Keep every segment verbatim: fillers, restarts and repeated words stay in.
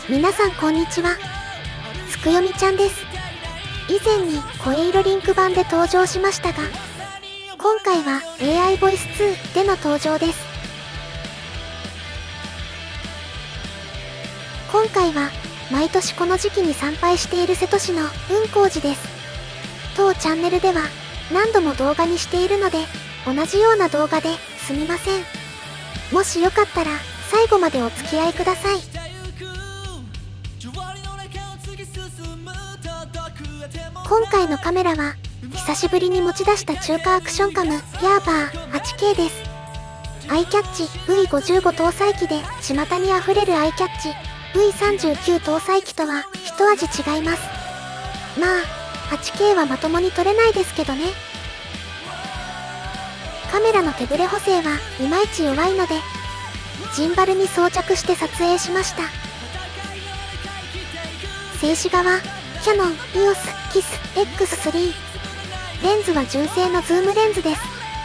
皆さんこんにちは。つくよみちゃんです。以前に声色リンク版で登場しましたが、今回は エーアイ ボイスツーでの登場です。今回は毎年この時期に参拝している瀬戸市の雲光寺です。当チャンネルでは何度も動画にしているので、同じような動画ですみません。もしよかったら最後までお付き合いください。今回のカメラは久しぶりに持ち出した中華アクションカムヤーバー はちケー です。アイキャッチ ブイごじゅうご 搭載機で巷にあふれるアイキャッチ ブイさんじゅうきゅう 搭載機とは一味違います。まあ はちケー はまともに撮れないですけどね。カメラの手ブレ補正はいまいち弱いので、ジンバルに装着して撮影しました。静止画はキヤノン イーオス キス エックススリー。レンズは純正のズームレンズです。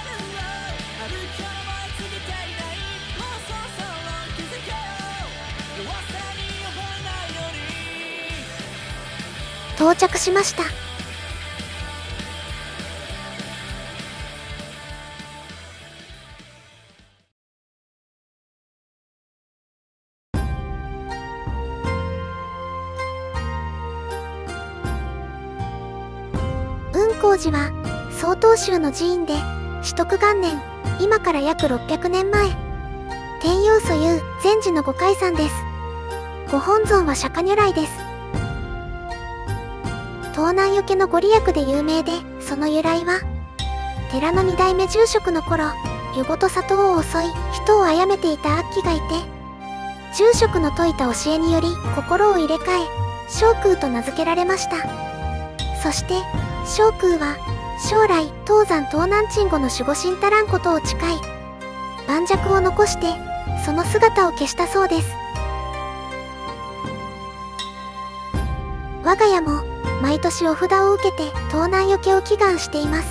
到着しました。雲光寺は曹洞宗の寺院で至徳元年、今から約ろっぴゃくねんまえ、天陽祖遊禅師のご開山です。ご本尊は釈迦如来です。盗難よけのご利益で有名で、その由来は寺のに代目住職の頃、湯ごと里を襲い人を殺めていた悪鬼がいて、住職の説いた教えにより心を入れ替え正空と名付けられました。そして正空は将来東山東南鎮護の守護神たらんことを誓い、盤石を残してその姿を消したそうです。我が家も毎年お札を受けて盗難よけを祈願しています。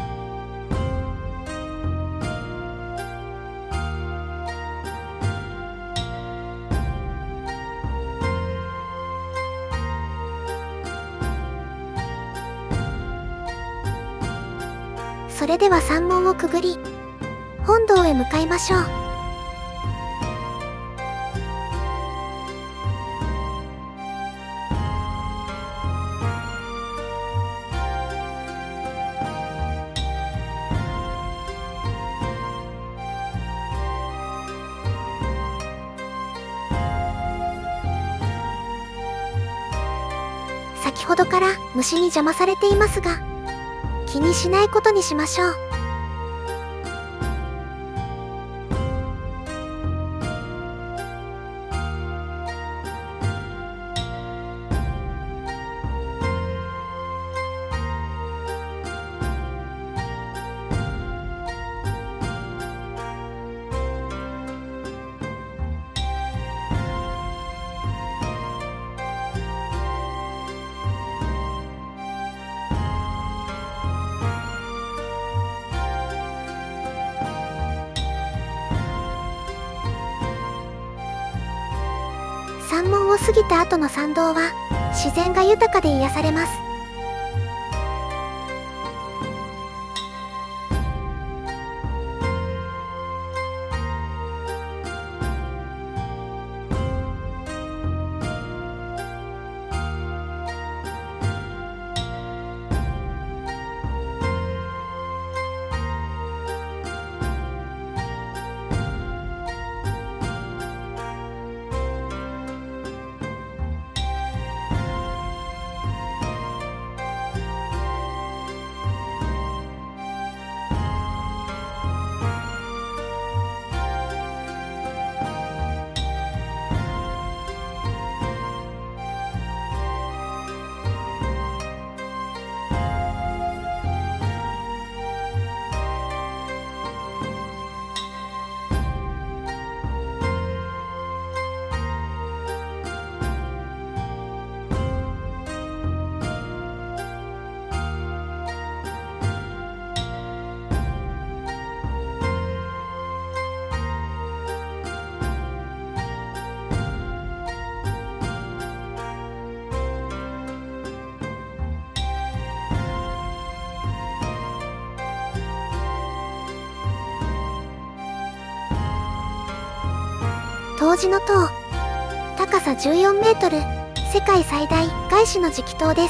それでは山門をくぐり本堂へ向かいましょう。先ほどから虫に邪魔されていますが、気にしないことにしましょう。山門を過ぎた後の参道は自然が豊かで癒されます。 冬至の塔。高さじゅうよんメートル、世界最大外資の磁気塔です。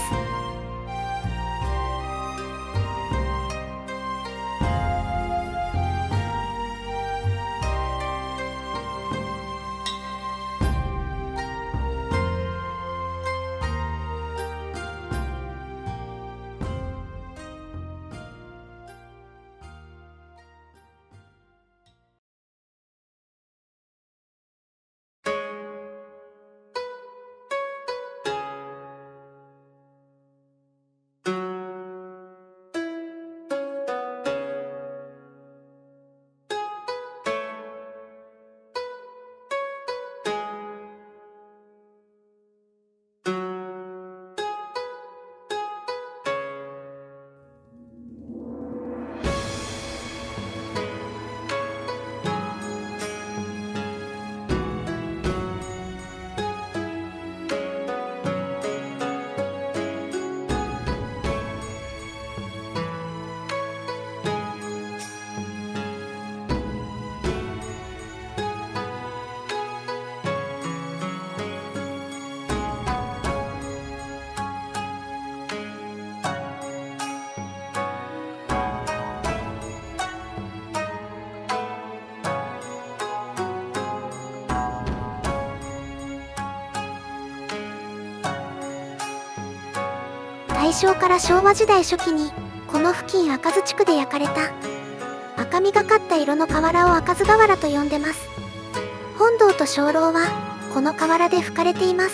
大正から昭和時代初期にこの付近赤津地区で焼かれた赤みがかった色の瓦を赤津瓦と呼んでます。本堂と鐘楼はこの瓦で葺かれています。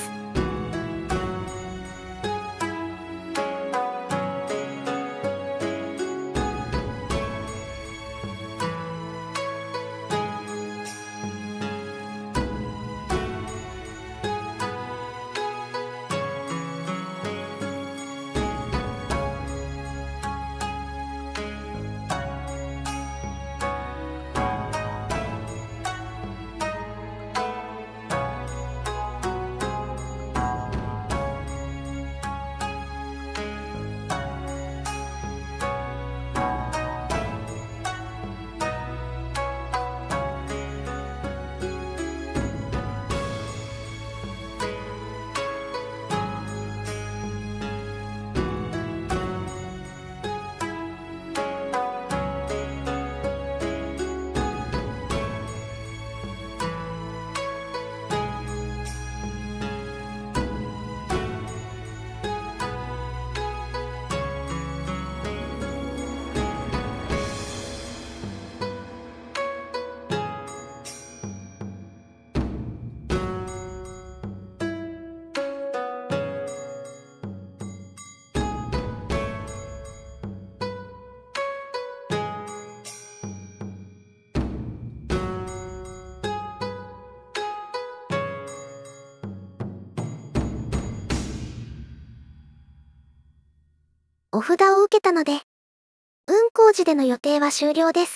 お札を受けたので、雲光寺での予定は終了です。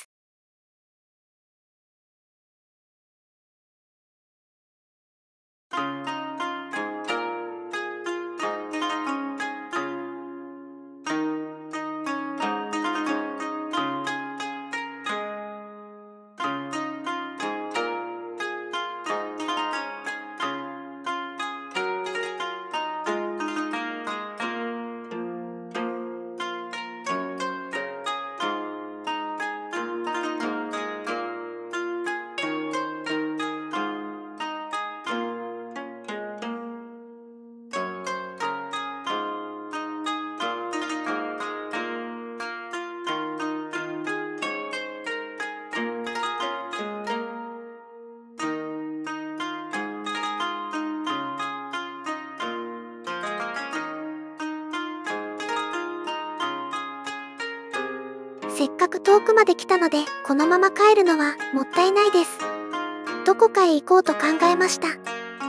せっかく遠くまで来たので、このまま帰るのはもったいないです。どこかへ行こうと考えました。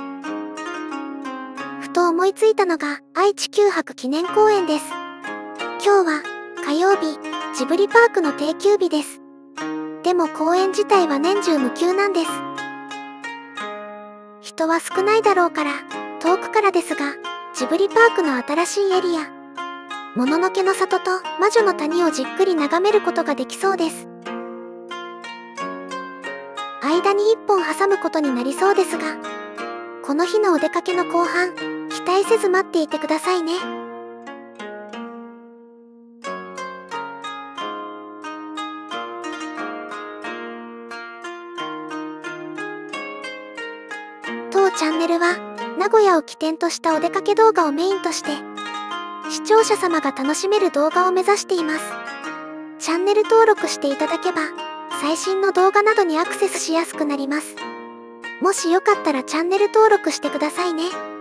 ふと思いついたのが愛・地球博記念公園です。今日は火曜日、ジブリパークの定休日です。でも公園自体は年中無休なんです。人は少ないだろうから、遠くからですが、ジブリパークの新しいエリア、もののけの里と魔女の谷をじっくり眺めることができそうです。 間にいっぽん挟むことになりそうですが、この日のお出かけの後半、期待せず待っていてくださいね。当チャンネルは、名古屋を起点としたお出かけ動画をメインとして、視聴者様が楽しめる動画を目指しています。チャンネル登録していただけば、最新の動画などにアクセスしやすくなります。もしよかったらチャンネル登録してくださいね。